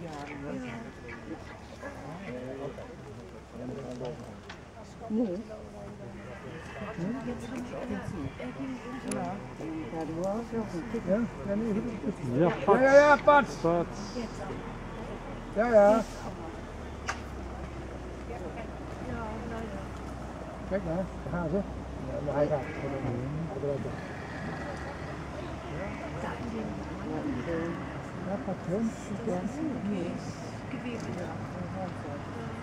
Nee. Ja, du warst ja auch ein Tick. Ja, nee, Ja, Patz. ja, Patz. Patz. Ja, ja. Kijk nou, daar gaan ze. Ja, maar hij gaat. Ja, Patron. Nee, gewesen.